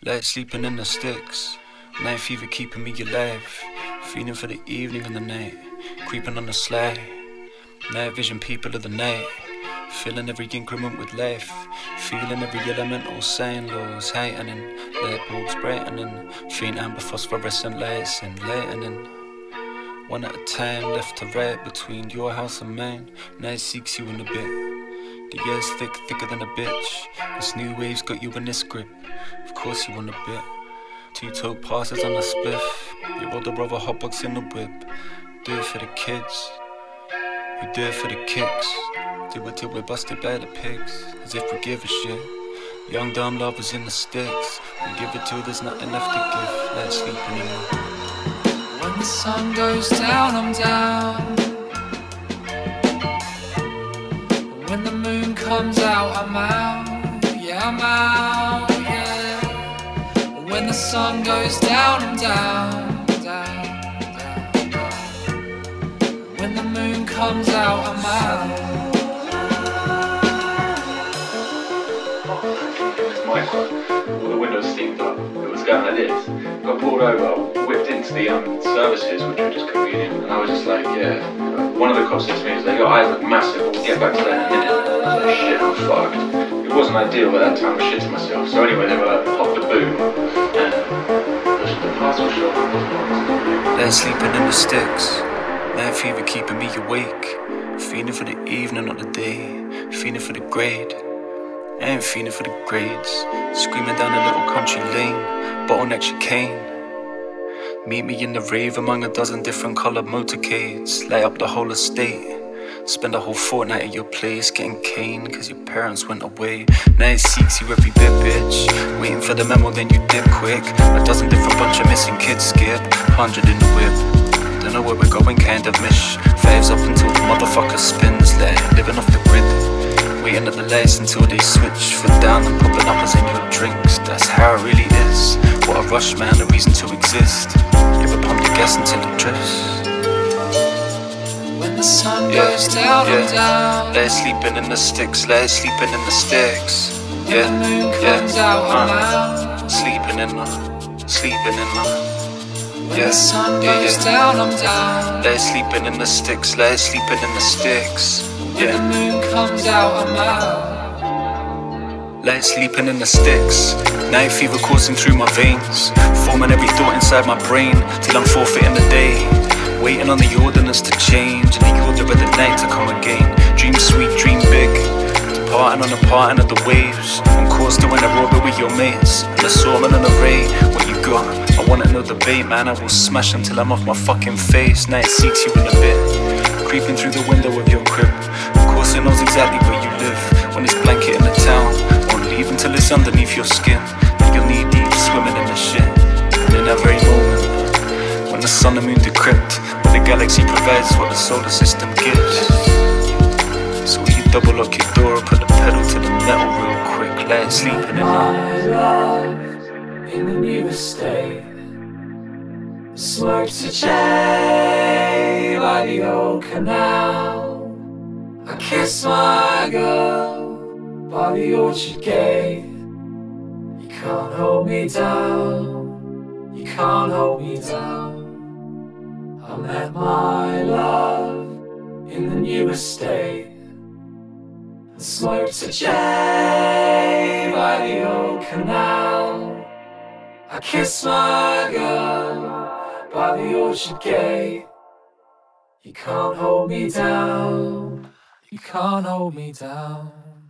Light sleeping in the sticks, night fever keeping me alive. Feeling for the evening and the night, creeping on the sly. Night vision people of the night, filling every increment with life. Feeling every elemental sign, lows heightening, light bulbs brightening, faint amber phosphorescent lights enlightening. One at a time, left to right, between your house and mine. Night seeks you in a bit. The year's thick, thicker than a bitch. This new wave's got you in this grip. Of course you want a bit. Two-toed passes on the spliff. Your older brother hotbox in the whip. Do it for the kids. We do it for the kicks. Do it till we're busted by the pigs. As if we give a shit. Young dumb lovers in the sticks. We give it till there's nothing left to give. Let's sleep anymore. When the sun goes down, I'm down. When the moon comes out, I'm out. Yeah, I'm out, yeah. When the sun goes down, I'm down, down, down, down. When the moon comes out, I'm out. It was my fault. All the windows steamed up. It was going like this. Got pulled over, whipped into the services, which were just convenient, and I was just like, yeah. One of the cops said to me, "Your eyes look massive, we'll get back to that in a minute." I was like, shit, I'm fucked. It wasn't ideal, but at that time I shit to myself. So anyway, they were popped the boom, and the parcel shop was They're sleeping in the sticks, night fever keeping me awake. Feeling for the evening or the day, feeling for the grade. I ain't feeling for the grades. Screaming down a little country lane, bottleneck chicane. Meet me in the rave among a dozen different coloured motorcades. Light up the whole estate. Spend a whole fortnight at your place, getting cane cause your parents went away. Night seeks you every bit, bitch. Waiting for the memo, then you dip quick. A dozen different bunch of missing kids skip. 100 in the whip. Don't know where we're going, kind of mish. Fives up until the motherfucker spins, like living off the grid. Waiting at the lights until they switch. Foot down and popping uppers in your drinks. That's how it really is. What a rush, man, a reason to exist. Never pump the gas until it drifts. When the sun goes down, I'm down. Light sleeping in the sticks, light sleeping in the sticks. Yeah, when the moon comes out, I'm out. Sleeping in the. When the sun goes down, I'm down. Light sleeping in the sticks, light sleeping in the sticks. When the moon comes out, I'm out. Light sleeping in the sticks, night fever coursing through my veins, forming every thought inside my brain, till I'm forfeiting the day. Waiting on the ordinance to change, and the order of the night to come again. Dream sweet, dream big, departing on the parting of the waves, on course to win a robbery with your mates, an assortment and array. What you got? I want no debate, man, I will smash them till I'm off my fucking face. Night seeks you in a bit, creeping through the window of your crib. Of course it knows exactly where you live, when it's blanket in the town. Won't leave until it's underneath your skin, then you'll knee deep swimming in the shit. And in that very moment, when the sun and moon decrypt, what the galaxy provides is what the solar system gives. So will you double lock your door or put the pedal to the metal real quick, like sleeping in my love in the new estate. Smoked a J by the old canal. I kiss my girl by the orchard gate. You can't hold me down, you can't hold me down. I met my love in the new estate, and smoked a J by the old canal. I kiss my girl by the orchard gate. You can't hold me down, you can't hold me down.